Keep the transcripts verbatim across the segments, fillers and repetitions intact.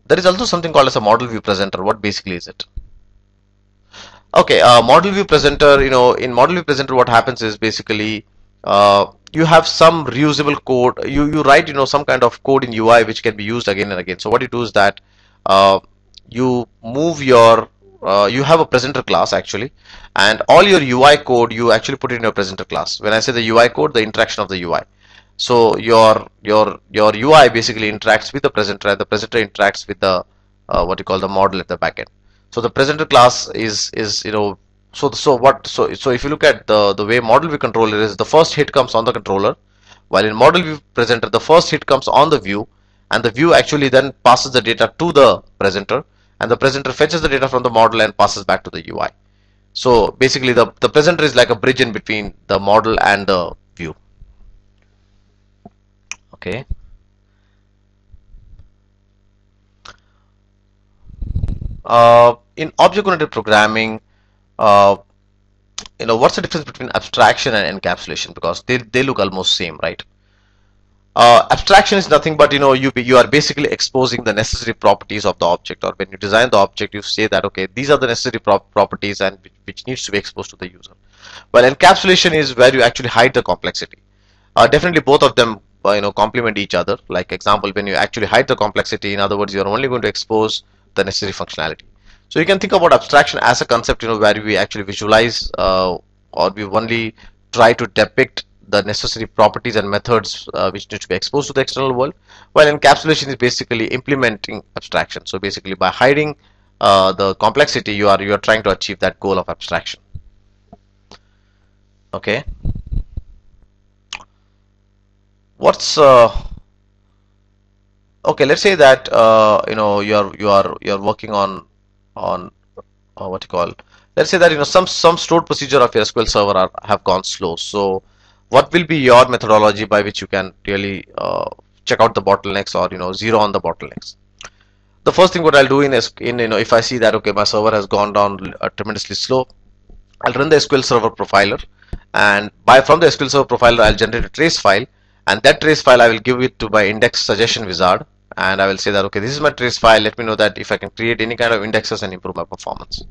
there is also something called as a model view presenter. What basically is it? Okay, uh, model view presenter, you know, in model view presenter, what happens is basically uh, you have some reusable code. You, you write, you know, some kind of code in U I which can be used again and again. So what you do is that uh, you move your, uh, you have a presenter class actually, and all your U I code, you actually put it in your presenter class. When I say the U I code, the interaction of the U I. So your, your, your U I basically interacts with the presenter, and the presenter interacts with the, uh, what you call the model at the backend. So the presenter class is is you know so so what so so if you look at the the way model view controller is, the first hit comes on the controller, while in model view presenter the first hit comes on the view, and the view actually then passes the data to the presenter, and the presenter fetches the data from the model and passes back to the U I. So basically the the presenter is like a bridge in between the model and the view. Okay. Uh, in object-oriented programming, uh, you know, what's the difference between abstraction and encapsulation? Because they, they look almost same, right? Uh, abstraction is nothing but, you know, you you are basically exposing the necessary properties of the object, or when you design the object, you say that, okay, these are the necessary pro properties and which needs to be exposed to the user. Well, encapsulation is where you actually hide the complexity. Uh, definitely both of them, uh, you know, complement each other. Like example, when you actually hide the complexity, in other words, you are only going to expose the necessary functionality. So you can think about abstraction as a concept, you know, where we actually visualize uh, or we only try to depict the necessary properties and methods uh, which need to be exposed to the external world, while encapsulation is basically implementing abstraction. So basically by hiding uh, the complexity, you are you are trying to achieve that goal of abstraction. Okay. What's uh, okay, let's say that uh, you know you're you are you're working on on uh, what you call, let's say that you know some some stored procedure of your S Q L server are, have gone slow. So what will be your methodology by which you can really uh, check out the bottlenecks, or you know zero on the bottlenecks? The first thing what I'll do in is in you know if I see that okay, my server has gone down uh, tremendously slow, I'll run the S Q L Server Profiler, and by from the S Q L Server Profiler I'll generate a trace file, and that trace file I will give it to my index suggestion wizard, and I will say that okay, this is my trace file, let me know that if I can create any kind of indexes and improve my performance.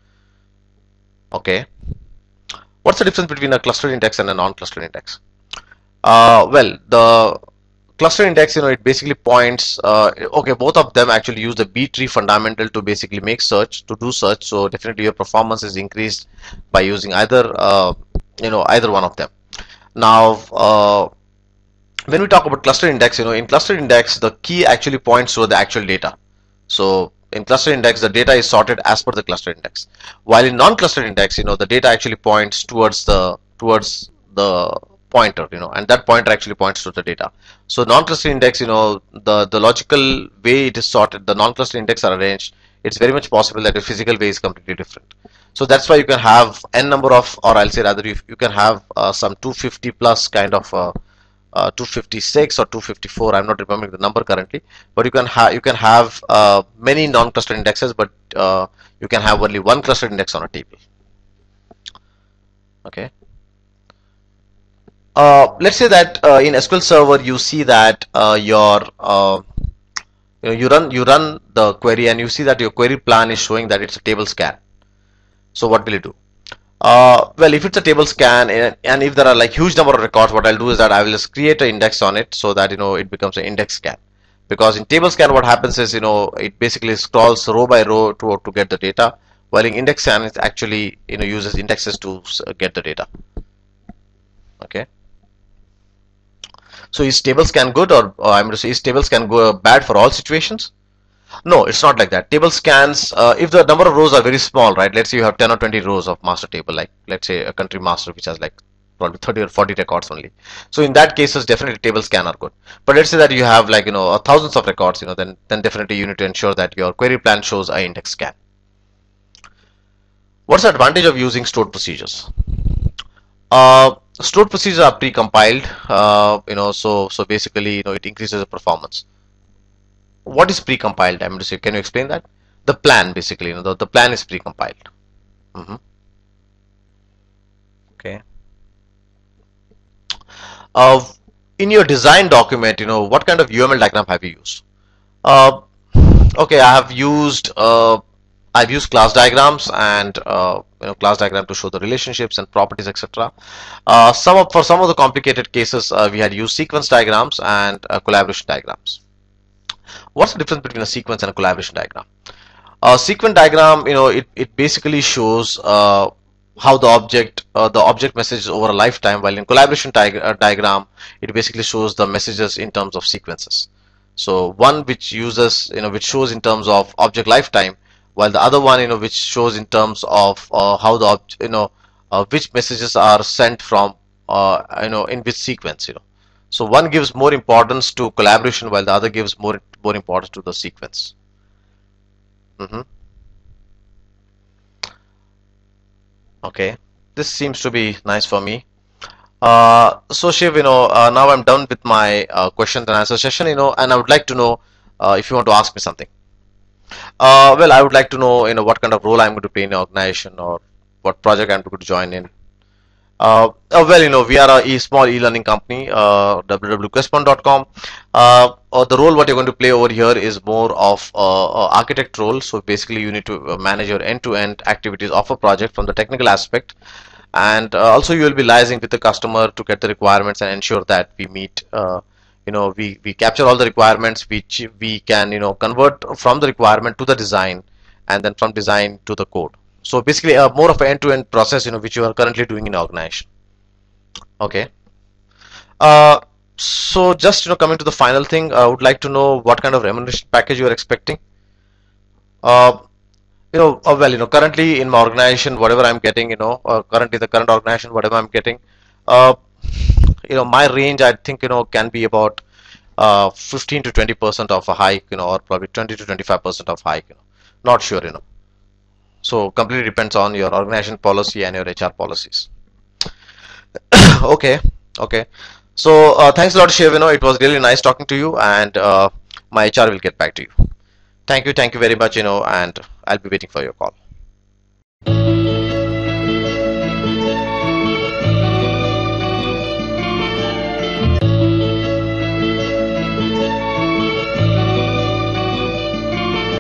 Okay, what's the difference between a clustered index and a non-clustered index? Uh, well, the cluster index, you know, it basically points, uh, okay, both of them actually use the B tree fundamental to basically make search, to do search. So definitely your performance is increased by using either, uh, you know, either one of them. Now, uh, when we talk about cluster index, you know, in cluster index, the key actually points to the actual data. So in cluster index, the data is sorted as per the cluster index. While in non-cluster index, you know, the data actually points towards the, towards the pointer, you know, and that pointer actually points to the data. So non-cluster index, you know, the the logical way it is sorted, the non-cluster index are arranged, it's very much possible that the physical way is completely different. So that's why you can have n number of, or I'll say rather you, you can have uh, some two hundred fifty plus kind of uh, uh, two hundred fifty-six or two hundred fifty-four, I'm not remembering the number currently, but you can have you can have uh, many non-cluster indexes, but uh, you can have only one cluster index on a table. Okay. Uh, let's say that uh, in S Q L Server you see that uh, your uh, you, know, you run you run the query and you see that your query plan is showing that it's a table scan. So what will you do? Uh, well, if it's a table scan and, and if there are like huge number of records, what I'll do is that I will just create an index on it so that you know it becomes an index scan. Because in table scan what happens is you know it basically scrolls row by row to to get the data, while in index scan it actually you know uses indexes to get the data. Okay. So is table scan good, or, or I'm going to say is table scan go bad for all situations? No, it's not like that. Table scans, uh, if the number of rows are very small, right? Let's say you have ten or twenty rows of master table, like let's say a country master which has like probably thirty or forty records only. So in that cases, definitely table scan are good. But let's say that you have like you know thousands of records, you know, then then definitely you need to ensure that your query plan shows a index scan. What's the advantage of using stored procedures? Uh, stored procedures are pre-compiled, uh, you know, so so basically, you know, it increases the performance. What is pre-compiled? I'm going to say, can you explain that? The plan, basically, you know, the, the plan is pre-compiled. Mm-hmm. Okay. Uh, in your design document, you know, what kind of U M L diagram have you used? Uh, okay, I have used uh, I've used class diagrams and uh, you know, class diagram to show the relationships and properties, et cetera. Uh, some of, for some of the complicated cases, uh, we had used sequence diagrams and uh, collaboration diagrams. What's the difference between a sequence and a collaboration diagram? A sequence diagram, you know, it, it basically shows uh, how the object uh, the object messages over a lifetime, while in collaboration di uh, diagram, it basically shows the messages in terms of sequences. So one which uses, you know, which shows in terms of object lifetime, while the other one, you know, which shows in terms of uh, how the object, you know, uh, which messages are sent from, uh, you know, in which sequence, you know. So one gives more importance to collaboration, while the other gives more more importance to the sequence. Mm-hmm. Okay, this seems to be nice for me. Uh, so Shiv, you know, uh, now I'm done with my uh, question and answer session, you know, and I would like to know uh, if you want to ask me something. Uh, well, I would like to know, you know, what kind of role I'm going to play in the organization, or what project I'm going to join in. Uh, uh, well, you know, we are a e small e-learning company, uh, w w w dot questpoint dot com. Uh, uh, the role what you're going to play over here is more of uh, uh, architect role. So basically, you need to uh, manage your end-to-end activities of a project from the technical aspect, and uh, also you will be liaising with the customer to get the requirements and ensure that we meet. Uh, you know, we we capture all the requirements, which we can, you know, convert from the requirement to the design, and then from design to the code. So basically, uh, more of an end-to-end process, you know, which you are currently doing in organization. Okay. Uh, so just, you know, coming to the final thing, I would like to know what kind of remuneration package you are expecting. Uh, you know, uh, well, you know, currently in my organization, whatever I'm getting, you know, uh, currently the current organization, whatever I'm getting, uh, you know, my range, I think, you know, can be about uh, fifteen to twenty percent of a hike, you know, or probably twenty to twenty-five percent of hike, you know, not sure, you know. So completely depends on your organization policy and your H R policies. Okay, okay. So uh, thanks a lot, Shiv. You know, it was really nice talking to you, and uh, my H R will get back to you. Thank you, thank you very much. You know, and I'll be waiting for your call.